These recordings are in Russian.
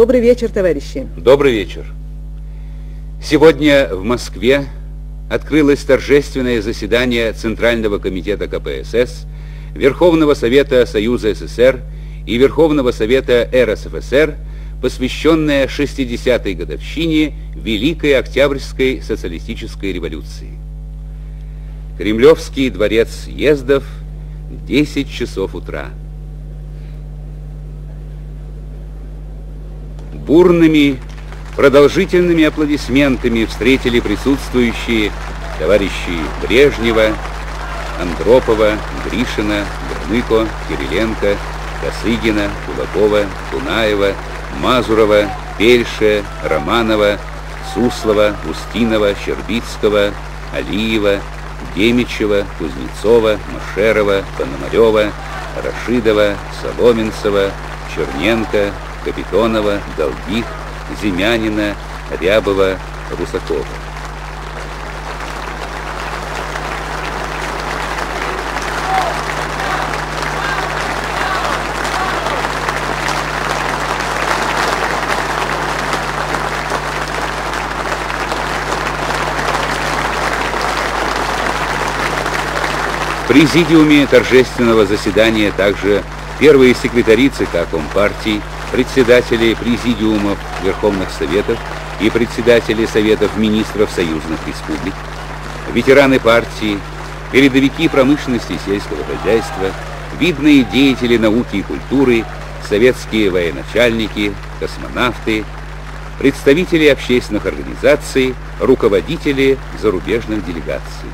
Добрый вечер, товарищи. Добрый вечер. Сегодня в Москве открылось торжественное заседание Центрального комитета КПСС, Верховного Совета Союза СССР и Верховного Совета РСФСР, посвященное 60-й годовщине Великой Октябрьской социалистической революции. Кремлевский дворец съездов, 10 часов утра. Бурными, продолжительными аплодисментами встретили присутствующие товарищи Брежнева, Андропова, Гришина, Громыко, Кириленко, Косыгина, Кулакова, Тунаева, Мазурова, Пельше, Романова, Суслова, Устинова, Щербицкого, Алиева, Демичева, Кузнецова, Машерова, Пономарева, Рашидова, Соломенцева, Черненко, Капитонова, Долгих, Зимянина, Рябова, Русакова. В президиуме торжественного заседания также первые секретари ЦК Компартии, председатели президиумов Верховных Советов и председатели Советов Министров союзных республик, ветераны партии, передовики промышленности и сельского хозяйства, видные деятели науки и культуры, советские военачальники, космонавты, представители общественных организаций, руководители зарубежных делегаций.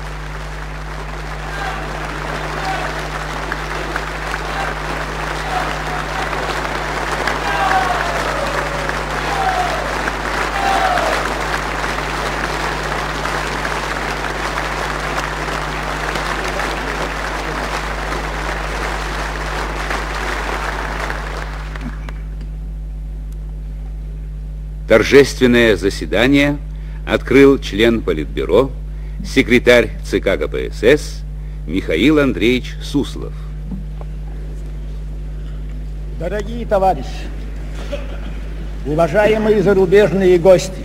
Торжественное заседание открыл член Политбюро, секретарь ЦК КПСС Михаил Андреевич Суслов. Дорогие товарищи, уважаемые зарубежные гости,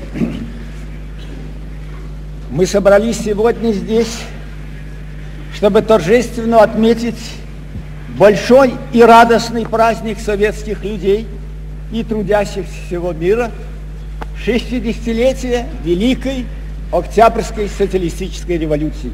мы собрались сегодня здесь, чтобы торжественно отметить большой и радостный праздник советских людей и трудящихся всего мира, 60-летие Великой Октябрьской социалистической революции.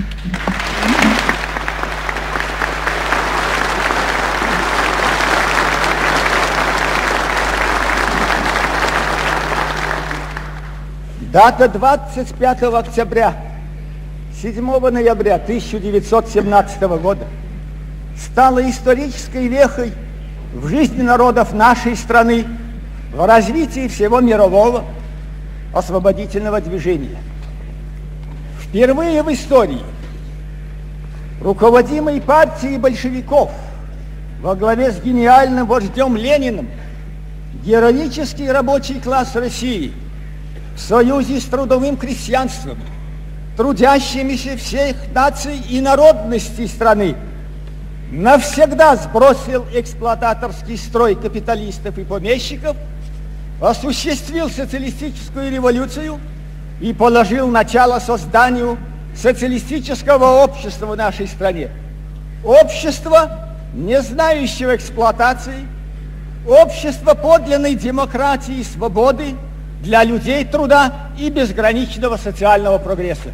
Дата 25 октября, 7 ноября 1917 года стала исторической вехой в жизни народов нашей страны, в развитии всего мирового освободительного движения. Впервые в истории руководимой партией большевиков во главе с гениальным вождем Лениным героический рабочий класс России в союзе с трудовым крестьянством, трудящимися всех наций и народностей страны, навсегда сбросил эксплуататорский строй капиталистов и помещиков, осуществил социалистическую революцию и положил начало созданию социалистического общества в нашей стране. Общество, не знающего эксплуатации, общество подлинной демократии и свободы для людей труда и безграничного социального прогресса.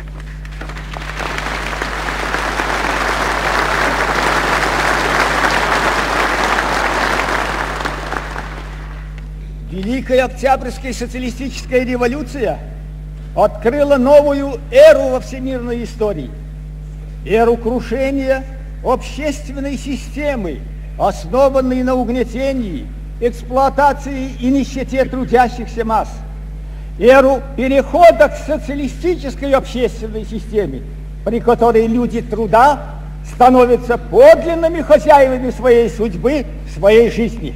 Великая Октябрьская социалистическая революция открыла новую эру во всемирной истории. Эру крушения общественной системы, основанной на угнетении, эксплуатации и нищете трудящихся масс. Эру перехода к социалистической общественной системе, при которой люди труда становятся подлинными хозяевами своей судьбы, своей жизни.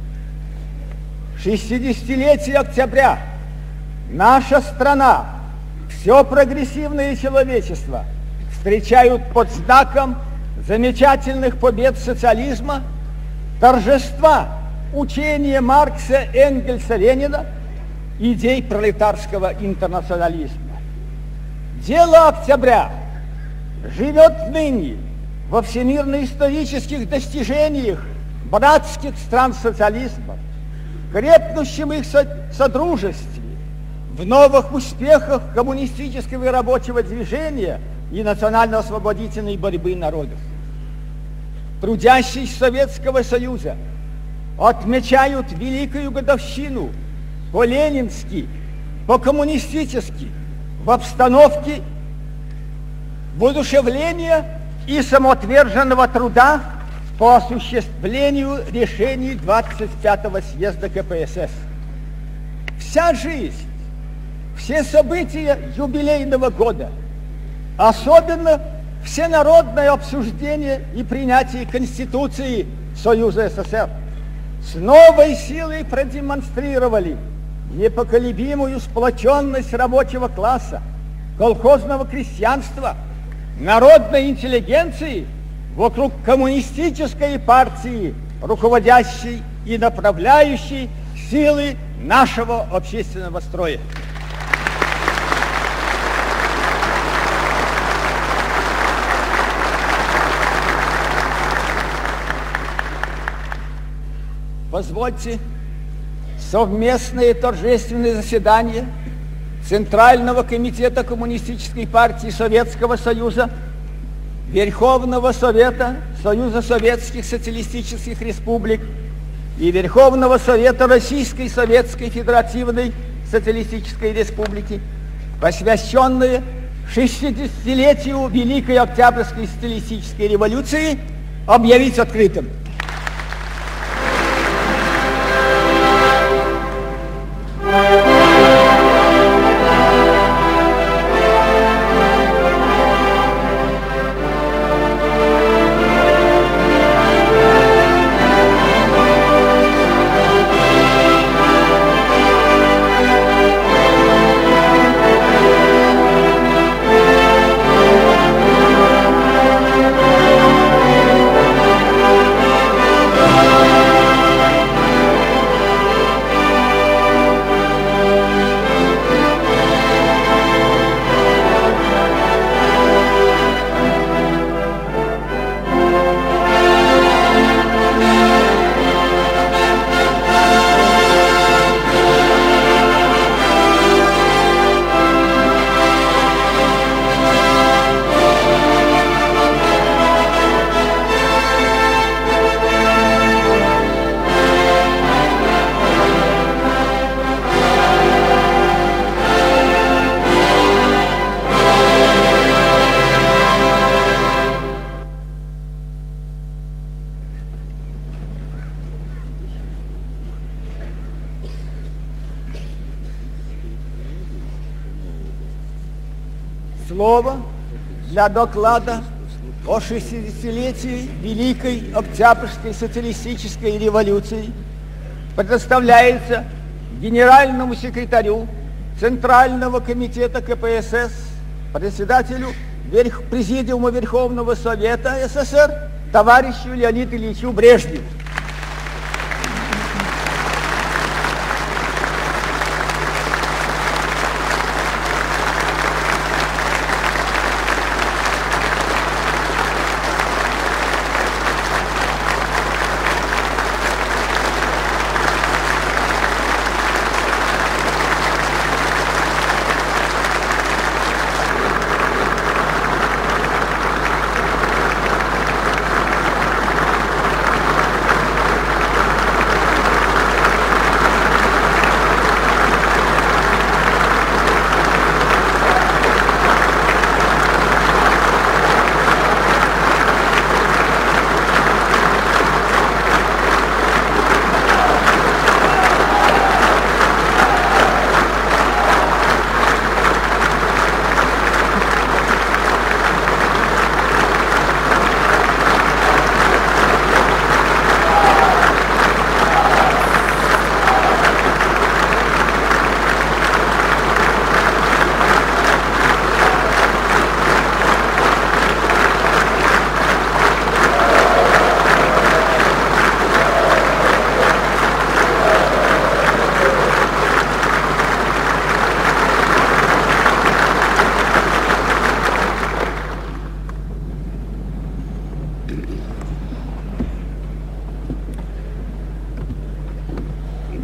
60-летие октября наша страна, все прогрессивное человечество встречают под знаком замечательных побед социализма, торжества учения Маркса, Энгельса, Ленина, идей пролетарского интернационализма. Дело Октября живет ныне во всемирно-исторических достижениях братских стран социализма, крепнущем их содружестве, в новых успехах коммунистического и рабочего движения и национально-освободительной борьбы народов. Трудящиеся Советского Союза отмечают великую годовщину по-ленински, по-коммунистически, в обстановке воодушевления и самоотверженного труда по осуществлению решений 25-го съезда КПСС. Вся жизнь, все события юбилейного года, особенно всенародное обсуждение и принятие Конституции Союза СССР, с новой силой продемонстрировали непоколебимую сплоченность рабочего класса, колхозного крестьянства, народной интеллигенции вокруг коммунистической партии, руководящей и направляющей силы нашего общественного строя. Позвольте совместное торжественное заседание Центрального комитета Коммунистической партии Советского Союза, Верховного Совета Союза Советских Социалистических Республик и Верховного Совета Российской Советской Федеративной Социалистической Республики, посвященное 60-летию Великой Октябрьской социалистической революции, объявить открытым. Слово для доклада о 60-летии Великой Октябрьской социалистической революции предоставляется генеральному секретарю Центрального комитета КПСС, председателю Президиума Верховного Совета СССР товарищу Леониду Ильичу Брежневу.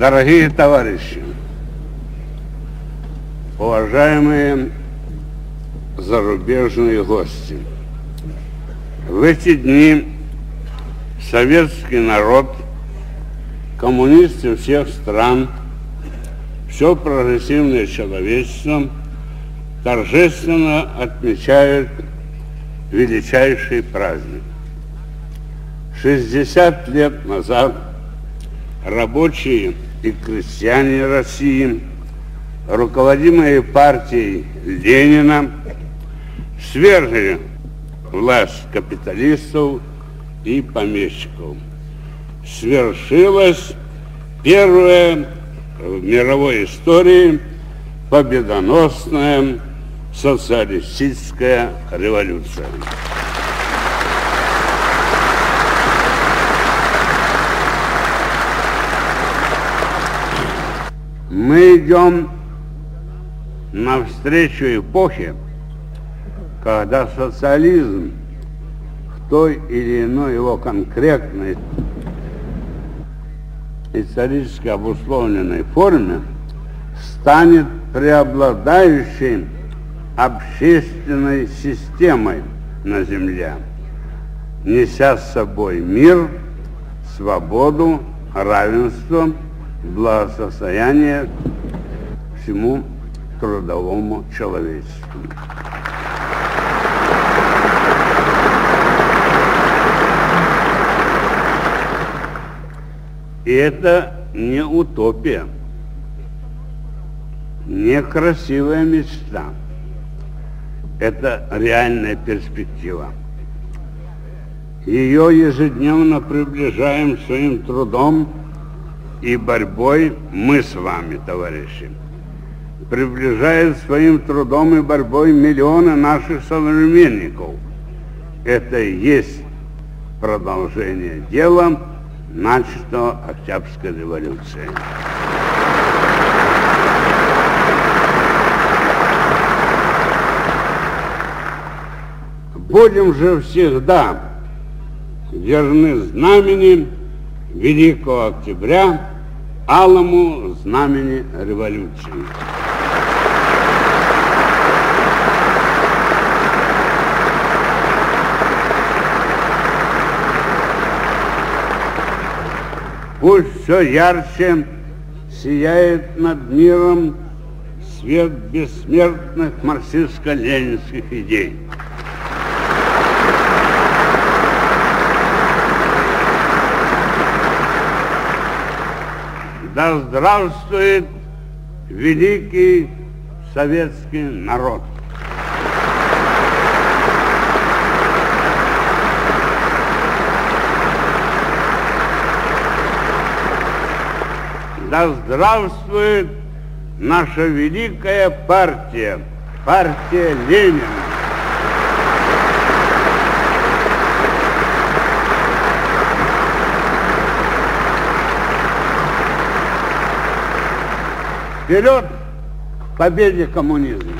Дорогие товарищи, уважаемые зарубежные гости, в эти дни советский народ, коммунисты всех стран, все прогрессивное человечество торжественно отмечают величайший праздник. 60 лет назад рабочие и крестьяне России, руководимые партией Ленина, свергли власть капиталистов и помещиков. Свершилась первая в мировой истории победоносная социалистическая революция. Мы идем навстречу эпохе, когда социализм в той или иной его конкретной исторически обусловленной форме станет преобладающей общественной системой на Земле, неся с собой мир, свободу, равенство, благосостояние всему трудовому человечеству. И это не утопия, не красивая мечта. Это реальная перспектива. Ее ежедневно приближаем своим трудом и борьбой мы с вами, товарищи. Приближают своим трудом и борьбой миллионы наших современников. Это и есть продолжение дела, начатого Октябрьской революцией. Будем же всегда верны знамени Великого Октября, алому знамени революции. Пусть все ярче сияет над миром свет бессмертных марксистско-ленинских идей. Да здравствует великий советский народ! Да здравствует наша великая партия, партия Ленина! Вперед к победе коммунизма!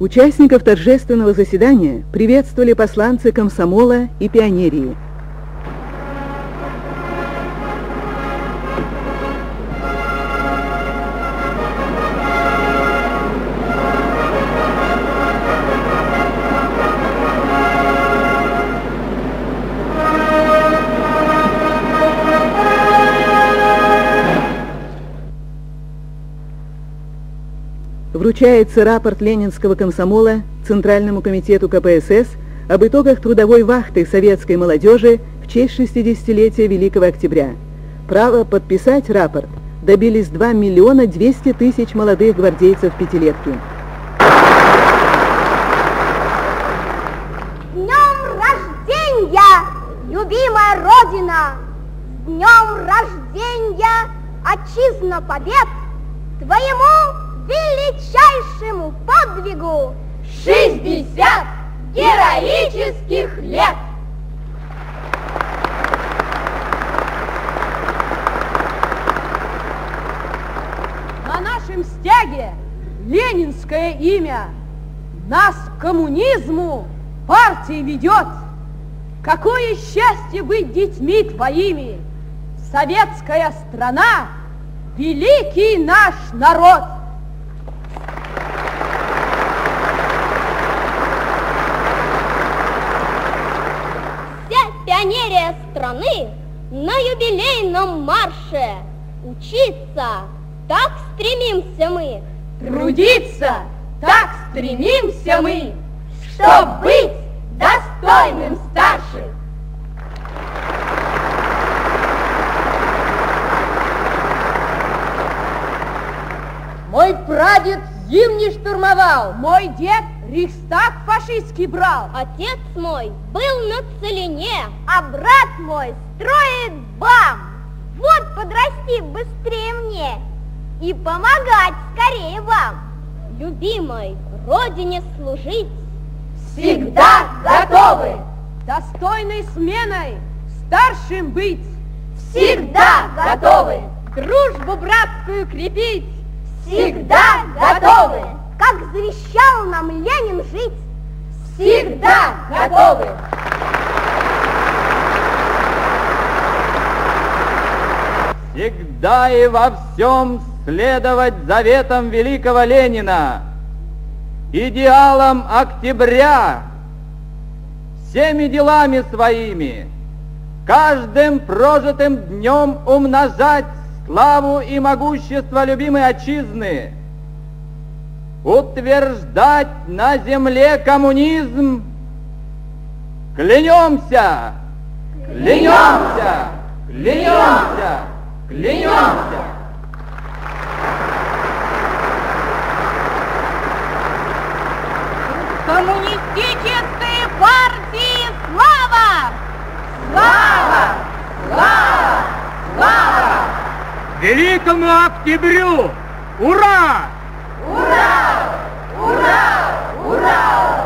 Участников торжественного заседания приветствовали посланцы комсомола и пионерии. Вручается рапорт Ленинского комсомола Центральному комитету КПСС об итогах трудовой вахты советской молодежи в честь 60-летия Великого Октября. Право подписать рапорт добились 2 200 000 молодых гвардейцев пятилетки. С днем рождения, любимая Родина! С днем рождения, Отчизна побед! Твоему величайшему подвигу 60 героических лет! На нашем стяге ленинское имя, нас к коммунизму партия ведет. Какое счастье быть детьми твоими! Советская страна, великий наш народ! Пионерия страны на юбилейном марше. Учиться, так стремимся мы. Трудиться, так стремимся мы, чтоб быть достойным старших. Мой прадед Зимний штурмовал, мой дед Рейхстаг фашистский брал. Отец мой был на Целине, а брат мой строит БАМ. Вот подрасти быстрее мне и помогать скорее вам. Любимой Родине служить всегда готовы. Достойной сменой старшим быть всегда готовы. Дружбу братскую крепить всегда готовы. Как завещал нам Ленин жить, всегда готовы. Всегда и во всем следовать заветам великого Ленина, идеалам октября, всеми делами своими, каждым прожитым днем умножать славу и могущество любимой отчизны, утверждать на земле коммунизм. Клянемся! Клянемся! Клянемся! Клянемся! Коммунистической партии слава! Слава! Слава! Слава! Великому Октябрю! Ура! Ура! Ура! Ура!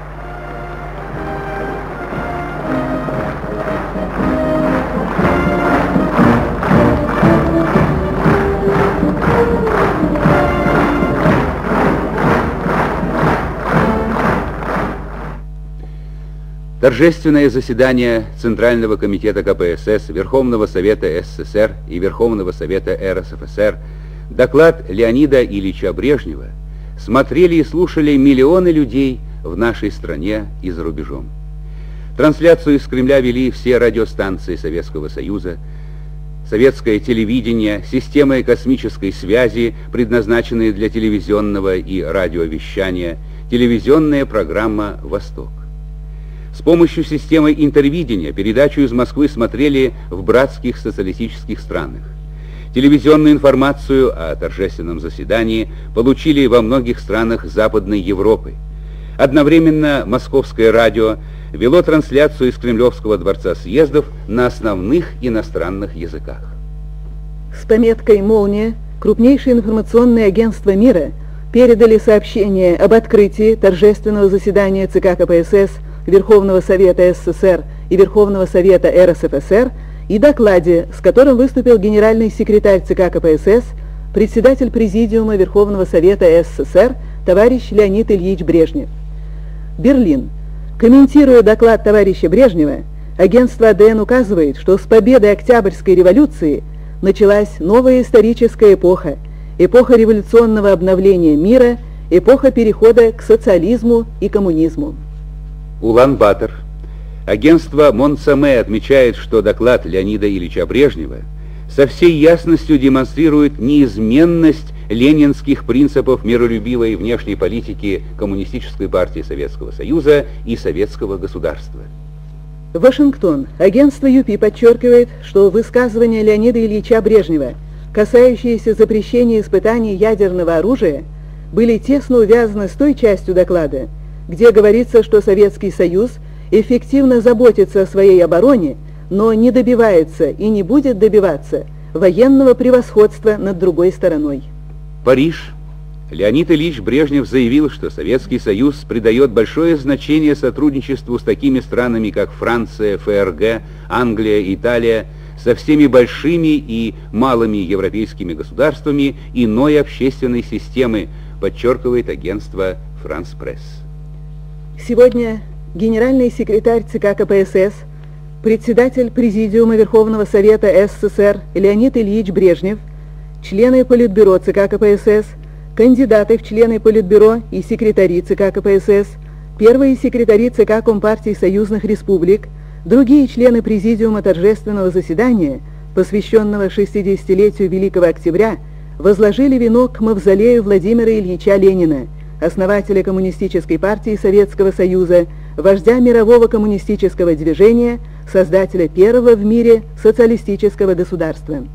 Торжественное заседание Центрального комитета КПСС, Верховного Совета СССР и Верховного Совета РСФСР, доклад Леонида Ильича Брежнева смотрели и слушали миллионы людей в нашей стране и за рубежом. Трансляцию из Кремля вели все радиостанции Советского Союза, советское телевидение, системы космической связи, предназначенные для телевизионного и радиовещания, телевизионная программа «Восток». С помощью системы интервидения передачу из Москвы смотрели в братских социалистических странах. Телевизионную информацию о торжественном заседании получили во многих странах Западной Европы. Одновременно Московское радио вело трансляцию из Кремлевского дворца съездов на основных иностранных языках. С пометкой «Молния» крупнейшие информационные агентства мира передали сообщение об открытии торжественного заседания ЦК КПСС, Верховного Совета СССР и Верховного Совета РСФСР и докладе, с которым выступил генеральный секретарь ЦК КПСС, председатель Президиума Верховного Совета СССР товарищ Леонид Ильич Брежнев. Берлин. Комментируя доклад товарища Брежнева, агентство АДН указывает, что с победой Октябрьской революции началась новая историческая эпоха, эпоха революционного обновления мира, эпоха перехода к социализму и коммунизму. Улан-Батор. Агентство Монсаме отмечает, что доклад Леонида Ильича Брежнева со всей ясностью демонстрирует неизменность ленинских принципов миролюбивой внешней политики Коммунистической партии Советского Союза и советского государства. Вашингтон. Агентство ЮПИ подчеркивает, что высказывания Леонида Ильича Брежнева, касающиеся запрещения испытаний ядерного оружия, были тесно увязаны с той частью доклада, где говорится, что Советский Союз эффективно заботится о своей обороне, но не добивается и не будет добиваться военного превосходства над другой стороной. Париж. Леонид Ильич Брежнев заявил, что Советский Союз придает большое значение сотрудничеству с такими странами, как Франция, ФРГ, Англия, Италия, со всеми большими и малыми европейскими государствами иной общественной системы, подчеркивает агентство «Франс Пресс». Сегодня генеральный секретарь ЦК КПСС, председатель Президиума Верховного Совета СССР Леонид Ильич Брежнев, члены Политбюро ЦК КПСС, кандидаты в члены Политбюро и секретари ЦК КПСС, первые секретари ЦК Компартии Союзных Республик, другие члены Президиума торжественного заседания, посвященного 60-летию Великого Октября, возложили венок к мавзолею Владимира Ильича Ленина, основателя Коммунистической партии Советского Союза, вождя мирового коммунистического движения, создателя первого в мире социалистического государства.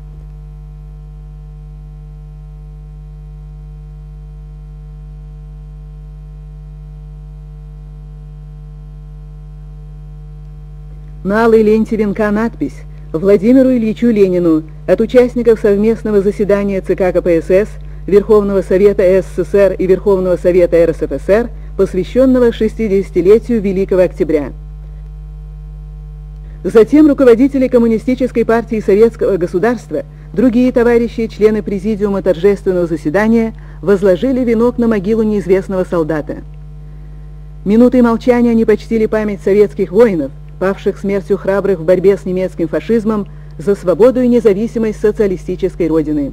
На алой ленте венка надпись «Владимиру Ильичу Ленину от участников совместного заседания ЦК КПСС, Верховного Совета СССР и Верховного Совета РСФСР, посвященного 60-летию Великого Октября». Затем руководители Коммунистической партии Советского государства, другие товарищи, члены Президиума торжественного заседания, возложили венок на могилу неизвестного солдата. Минутой молчания они почтили память советских воинов, павших смертью храбрых в борьбе с немецким фашизмом за свободу и независимость социалистической Родины.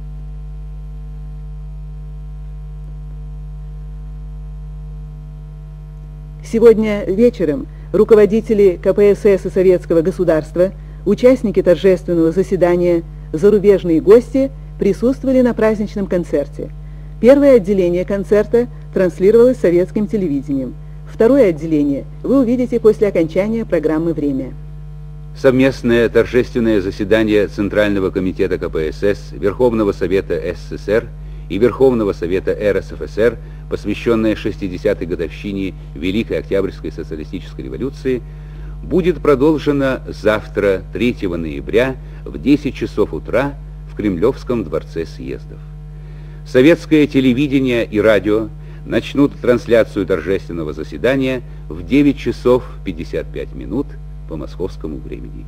Сегодня вечером руководители КПСС и Советского государства, участники торжественного заседания, зарубежные гости присутствовали на праздничном концерте. Первое отделение концерта транслировалось советским телевидением. Второе отделение вы увидите после окончания программы «Время». Совместное торжественное заседание Центрального комитета КПСС, Верховного Совета СССР и Верховного Совета РСФСР, посвященное 60-й годовщине Великой Октябрьской социалистической революции, будет продолжено завтра, 3 ноября, в 10 часов утра в Кремлевском дворце съездов. Советское телевидение и радио начнут трансляцию торжественного заседания в 9 часов 55 минут по московскому времени.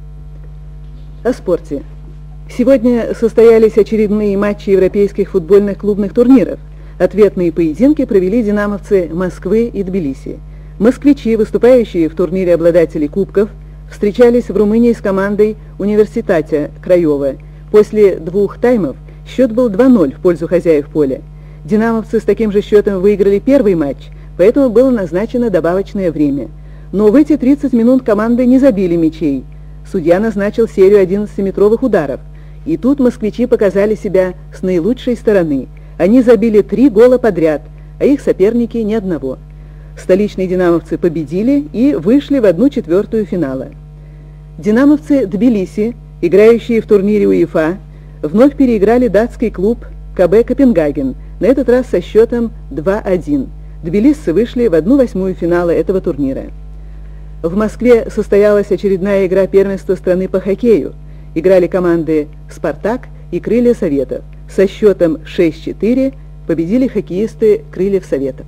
О спорте. Сегодня состоялись очередные матчи европейских футбольных клубных турниров. Ответные поединки провели динамовцы Москвы и Тбилиси. Москвичи, выступающие в турнире обладателей кубков, встречались в Румынии с командой Университатя Краева. После 2 таймов счет был 2-0 в пользу хозяев поля. Динамовцы с таким же счетом выиграли первый матч, поэтому было назначено добавочное время. Но в эти 30 минут команды не забили мячей. Судья назначил серию 11-метровых ударов. И тут москвичи показали себя с наилучшей стороны. Они забили 3 гола подряд, а их соперники ни одного. Столичные динамовцы победили и вышли в 1/4 финала. Динамовцы Тбилиси, играющие в турнире УЕФА, вновь переиграли датский клуб КБ Копенгаген, на этот раз со счетом 2-1. Тбилисцы вышли в 1/8 финала этого турнира. В Москве состоялась очередная игра первенства страны по хоккею. Играли команды «Спартак» и «Крылья Советов». Со счетом 6-4 победили хоккеисты «Крыльев Советов».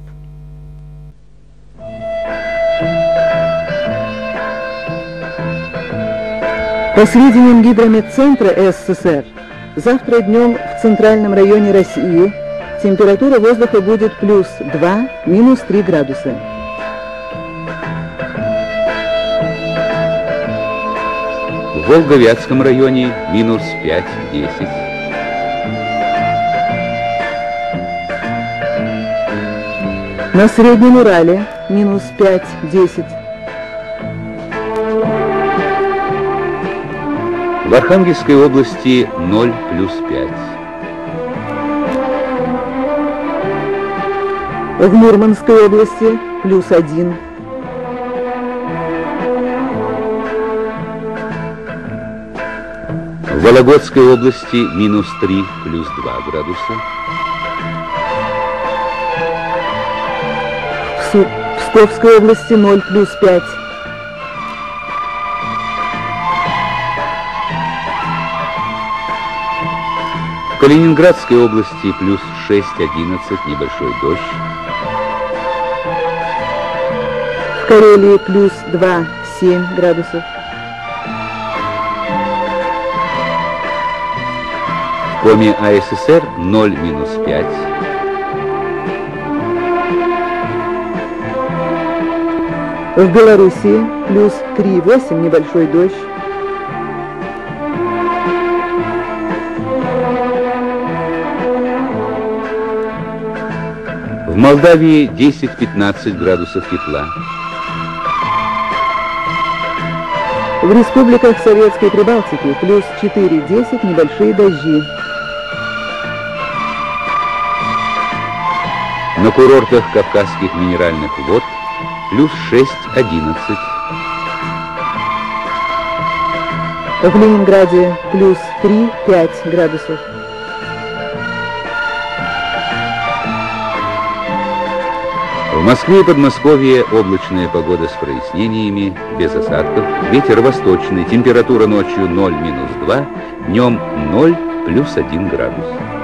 По сведениям Гидрометцентра СССР, завтра днем в центральном районе России температура воздуха будет плюс 2, минус 3 градуса. В Волговятском районе минус 5-10. На Среднем Урале минус 5-10. В Архангельской области 0 плюс 5. В Мурманской области плюс 1. В Вологодской области минус 3 плюс 2 градуса. В Псковской области 0 плюс 5. В Калининградской области плюс 6-11, небольшой дождь. В Карелии плюс 2-7 градусов. В Коми АССР 0 минус 5. В Белоруссии плюс 3-8, небольшой дождь. В Молдавии 10-15 градусов тепла. В республиках Советской Прибалтики плюс 4-10, небольшие дожди. На курортах Кавказских минеральных вод плюс 6-11. В Ленинграде плюс 3-5 градусов. В Москве и Подмосковье облачная погода с прояснениями, без осадков, ветер восточный, температура ночью 0 минус 2, днем 0 плюс 1 градус.